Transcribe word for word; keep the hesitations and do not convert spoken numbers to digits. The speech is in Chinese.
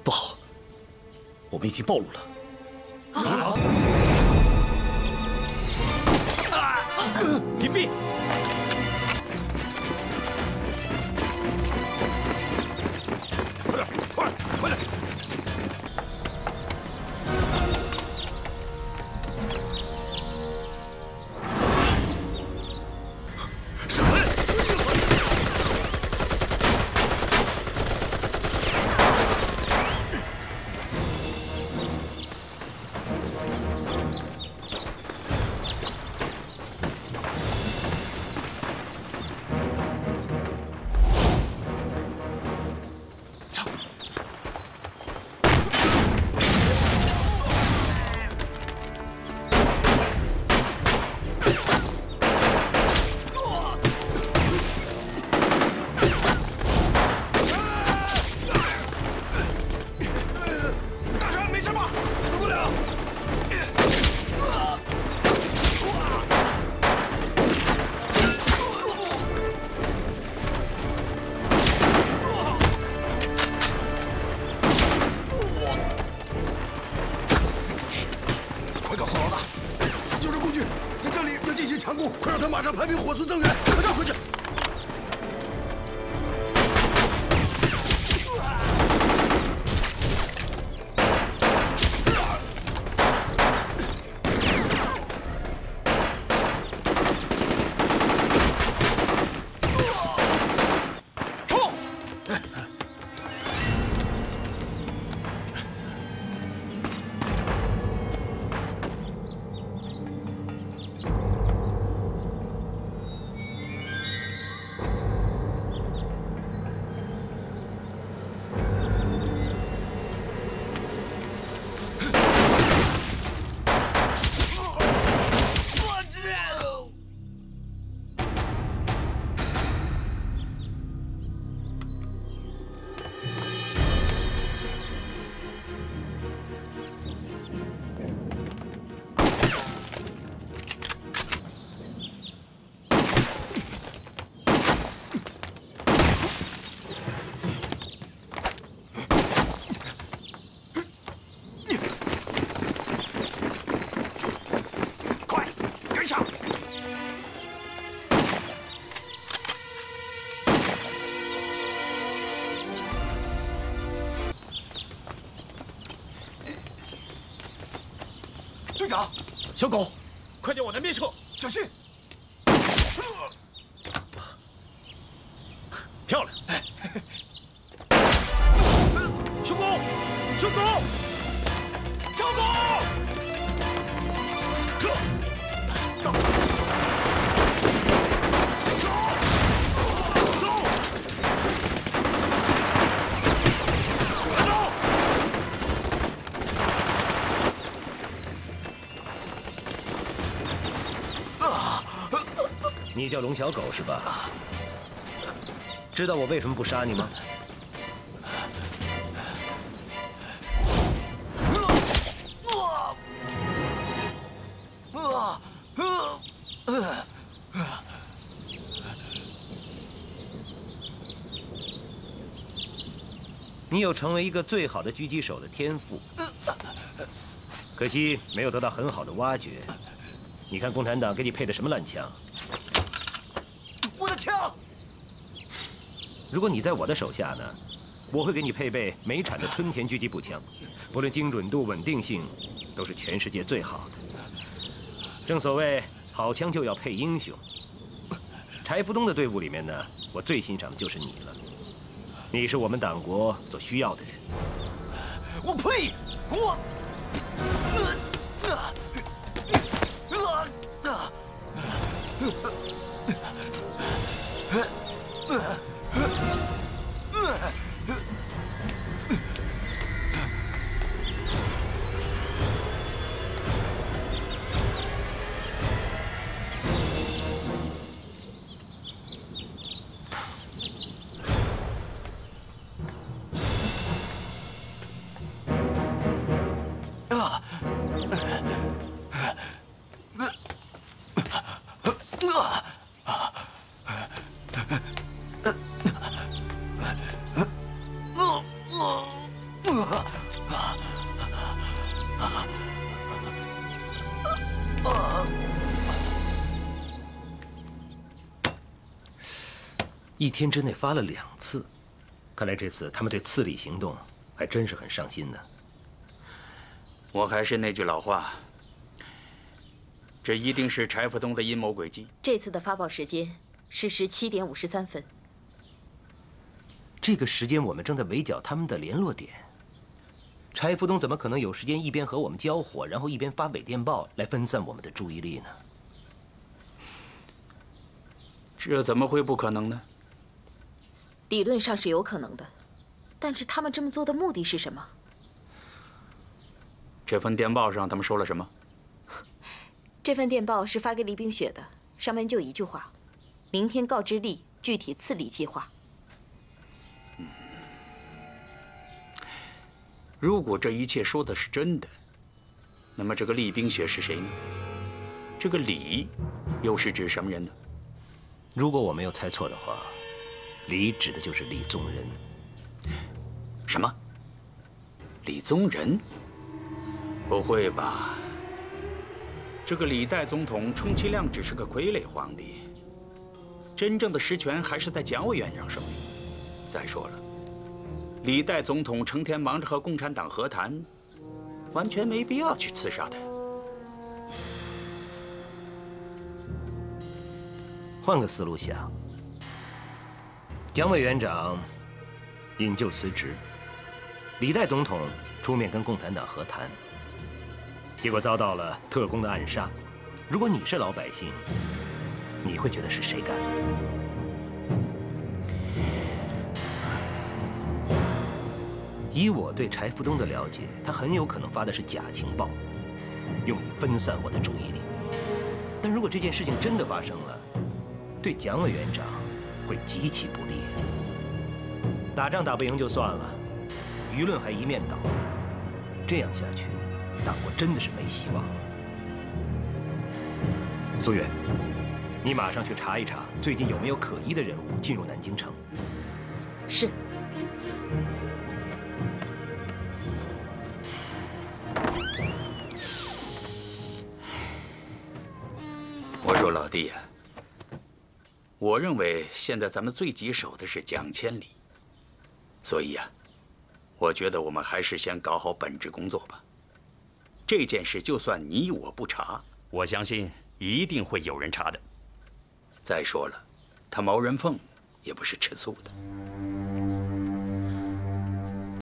不好，我们已经暴露了。啊！屏蔽！ 快点，快，快点！闪！ 快让他马上派兵火速增援！马上回去。 冲！ 队长， 小狗，快点往南边撤， 小心！ 漂亮！小狗，小狗，小狗！撤！走！走！走！走！ 你叫龙小狗是吧？知道我为什么不杀你吗？你有成为一个最好的狙击手的天赋，可惜没有得到很好的挖掘。你看共产党给你配的什么烂枪？ 我的枪！ 如果你在我的手下呢，我会给你配备美产的春田狙击步枪，不论精准度、稳定性，都是全世界最好的。正所谓好枪就要配英雄。柴福东的队伍里面呢，我最欣赏的就是你了。你是我们党国所需要的人。 我呸！我。 一天之内发了两次，看来这次他们对刺李行动还真是很上心呢。 我还是那句老话，这一定是柴福东的阴谋诡计。 这次的发报时间是十七点五十三分。 这个时间我们正在围剿他们的联络点，柴福东怎么可能有时间一边和我们交火，然后一边发伪电报来分散我们的注意力呢？ 这怎么会不可能呢？ 理论上是有可能的，但是他们这么做的目的是什么？ 这份电报上他们说了什么？ 这份电报是发给李冰雪的，上面就一句话：明天告知丽具体刺李计划。 嗯，如果这一切说的是真的，那么这个厉冰雪是谁呢？这个李又是指什么人呢？ 如果我没有猜错的话，李指的就是李宗仁。 什么？李宗仁？不会吧？这个李代总统充其量只是个傀儡皇帝，真正的实权还是在蒋委员长手里。再说了，李代总统成天忙着和共产党和谈，完全没必要去刺杀他。 换个思路想，蒋委员长引咎辞职，李代总统出面跟共产党和谈，结果遭到了特工的暗杀。如果你是老百姓，你会觉得是谁干的？以我对柴福东的了解，他很有可能发的是假情报，用以分散我的注意力。但如果这件事情真的发生了，对蒋委员长会极其不利。打仗打不赢就算了，舆论还一面倒，这样下去，党国真的是没希望了。苏月，你马上去查一查，最近有没有可疑的人物进入南京城。 是。 我说老弟呀、啊。我认为现在咱们最棘手的是蒋千里，所以呀、啊，我觉得我们还是先搞好本职工作吧。这件事就算你我不查， 我相信一定会有人查的。 再说了，他毛人凤也不是吃素的。